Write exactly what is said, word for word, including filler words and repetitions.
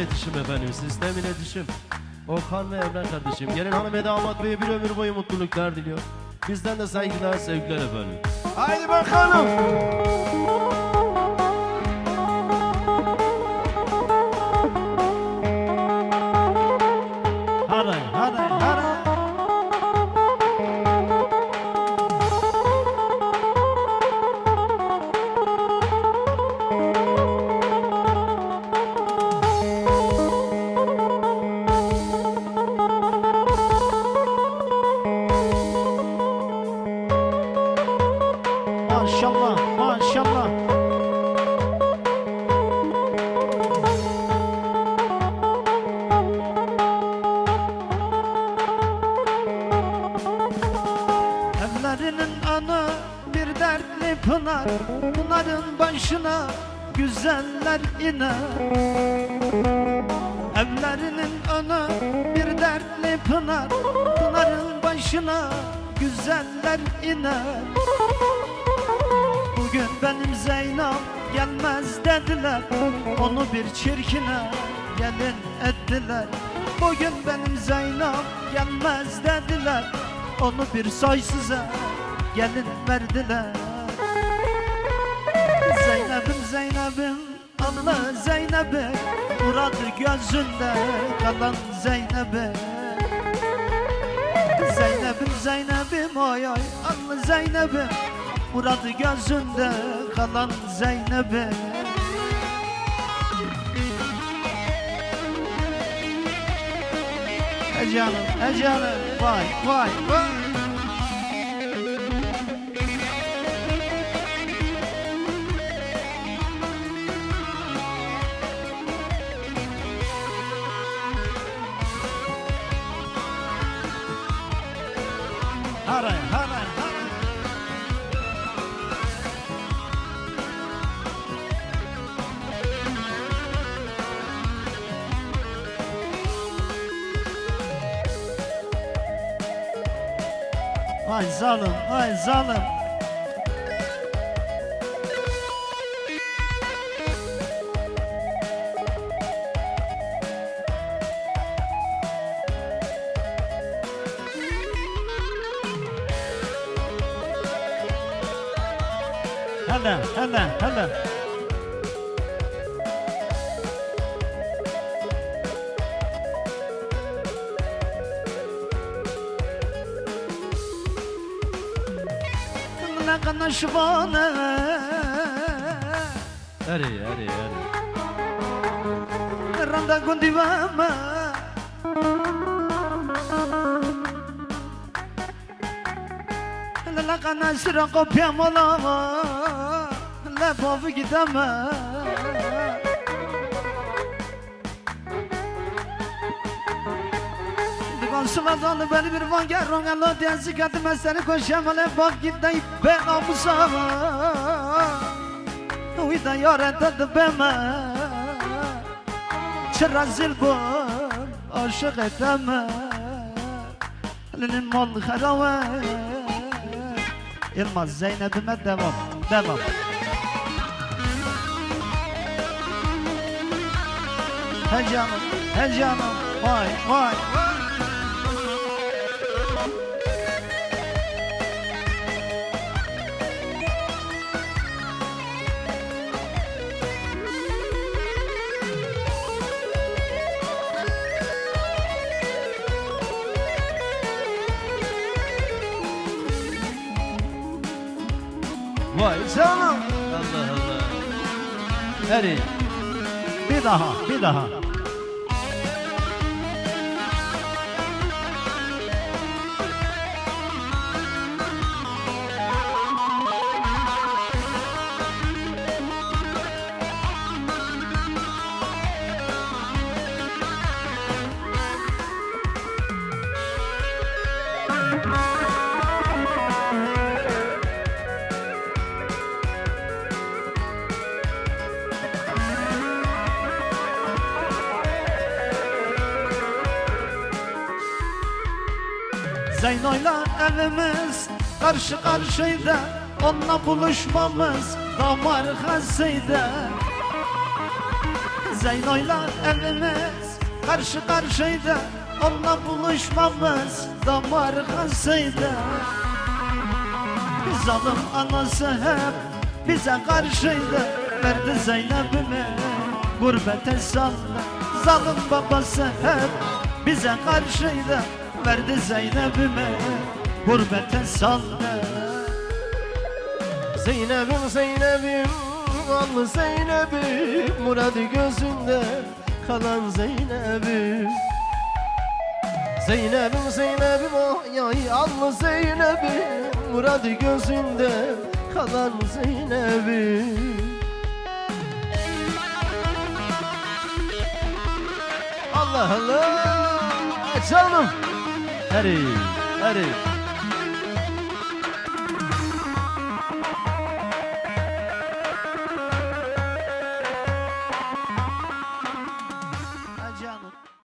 iletişim efendim, sistem iletişim. Okan ve Evren kardeşim. Gelin hanım ve damat beye bir ömür boyu mutluluklar diliyor. Bizden de saygılar, sevgiler efendim. Haydi bakalım. Hadi, hadi, hadi. Maşallah, maşallah. Evlerinin anı bir dertli pınar, pınarın başına güzeller iner. Evlerinin anı bir dertli pınar, pınarın başına güzeller iner. Bugün benim Zeynep gelmez dediler, onu bir çirkine gelin ettiler. Bugün benim Zeynep gelmez dediler, onu bir soysuza gelin verdiler. Zeynep'im Zeynep'im Allah Zeynep'im, muradı gözünde kalan Zeynep'im. Zeynep'im Zeynep'im oy oy Allah Zeynep'im, muradı gözünde kalan Zeynep'im. He canım, he canım, vay vay vay. Haray, haray, haray. Ay zalim, ay zalim. Hele, hele, hele. Kana şivane. Eri, eri, eri. Randa gondivama. La kana şira kopya molama. La bovu gidama. Sıvadanı beni bir van gel ronga lo diyensi katı mesleri koşam ale bak gidey ben amusama. Uyda yare tadı beme. Çıra zilbun aşık eteme. Linin mal harave. Yılmaz Zeynep'ime devam, devam. He canım, he canım, vay vay vay. Vay Canım. Allah Allah. Eri. Bir daha, bir daha. Zeyno'yla evimiz karşı karşıydı, onunla buluşmamız damar hasıydı. Zeyno'yla evimiz karşı karşıydı. Onunla buluşmamız damar kasıydı. Zalim anası hep bize karşıydı. Verdi Zeynep'imi gurbete saldı. Zalim babası hep bize karşıydı. Verdi Zeynep'imi gurbete saldı. Zeynep'im Zeynep'im Allı Zeynep'im Muradı gözünde kalan Zeynep'im Zeynep'im Zeynep'im Ay ay Allı Zeynep'im Muradı gözünde kalan Zeynep'im Allah Allah canım Heri Heri